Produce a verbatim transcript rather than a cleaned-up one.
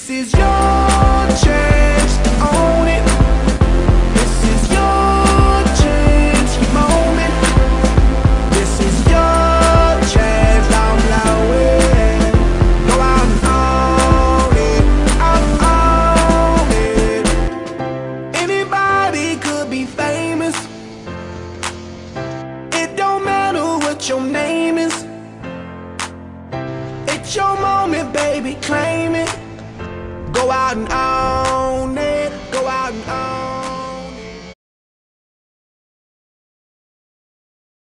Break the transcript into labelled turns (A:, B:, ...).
A: is your chance to own it. This is your chance, your moment. This is your chance, don't blow it. Go out and own it, own it. Anybody could be famous. It don't matter what your name is. It's your moment, baby, claim it. Go out and own it.